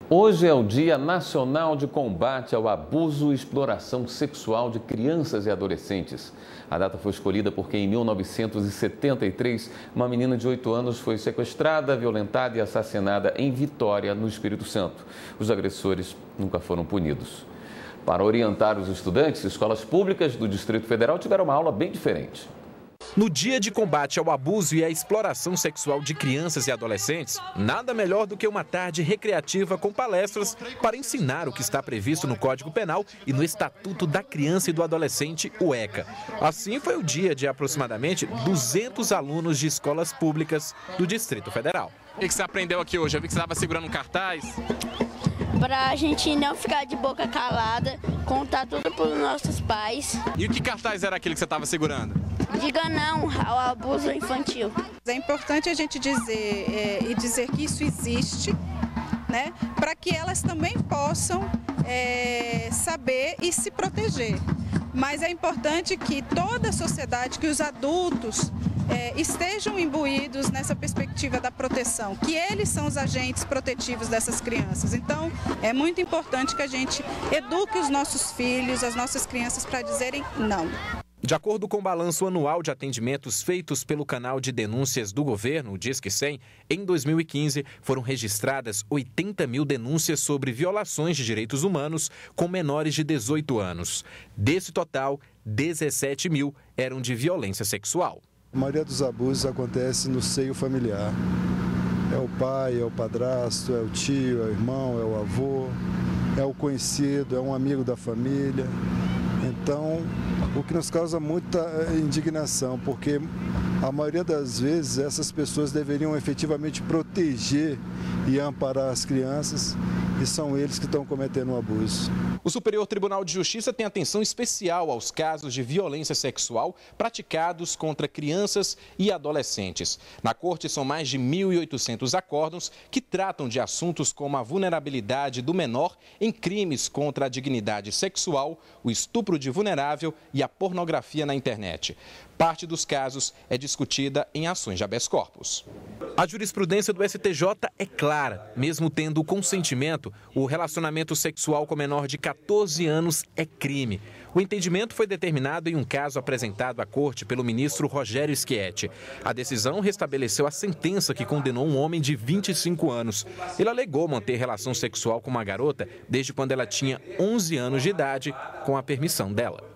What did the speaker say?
Hoje é o Dia Nacional de Combate ao Abuso e Exploração Sexual de Crianças e Adolescentes. A data foi escolhida porque em 1973, uma menina de 8 anos foi sequestrada, violentada e assassinada em Vitória, no Espírito Santo. Os agressores nunca foram punidos. Para orientar os estudantes, escolas públicas do Distrito Federal tiveram uma aula bem diferente. No dia de combate ao abuso e à exploração sexual de crianças e adolescentes, nada melhor do que uma tarde recreativa com palestras para ensinar o que está previsto no Código Penal e no Estatuto da Criança e do Adolescente, o ECA. Assim foi o dia de aproximadamente 200 alunos de escolas públicas do Distrito Federal. O que você aprendeu aqui hoje? Eu vi que você estava segurando um cartaz. Para a gente não ficar de boca calada, contar tudo para os nossos pais. E que cartaz era aquele que você estava segurando? Diga não ao abuso infantil. É importante a gente dizer que isso existe, né, para que elas também possam saber e se proteger. Mas é importante que toda a sociedade, que os adultos estejam imbuídos nessa perspectiva da proteção, que eles são os agentes protetivos dessas crianças. Então, é muito importante que a gente eduque os nossos filhos, as nossas crianças, para dizerem não. De acordo com o balanço anual de atendimentos feitos pelo canal de denúncias do governo, o Disque 100, em 2015 foram registradas 80 mil denúncias sobre violações de direitos humanos com menores de 18 anos. Desse total, 17 mil eram de violência sexual. A maioria dos abusos acontece no seio familiar. É o pai, é o padrasto, é o tio, é o irmão, é o avô, é o conhecido, é um amigo da família. Então, o que nos causa muita indignação, porque a maioria das vezes essas pessoas deveriam efetivamente proteger e amparar as crianças, e são eles que estão cometendo o abuso. O Superior Tribunal de Justiça tem atenção especial aos casos de violência sexual praticados contra crianças e adolescentes. Na Corte são mais de 1.800 acórdãos que tratam de assuntos como a vulnerabilidade do menor em crimes contra a dignidade sexual, o estupro de vulnerável e a pornografia na internet. Parte dos casos é discutida em ações de habeas corpus. A jurisprudência do STJ é clara. Mesmo tendo o consentimento, o relacionamento sexual com menor de 14 anos é crime. O entendimento foi determinado em um caso apresentado à corte pelo ministro Rogério Schietti. A decisão restabeleceu a sentença que condenou um homem de 25 anos. Ele alegou manter relação sexual com uma garota desde quando ela tinha 11 anos de idade, com a permissão dela.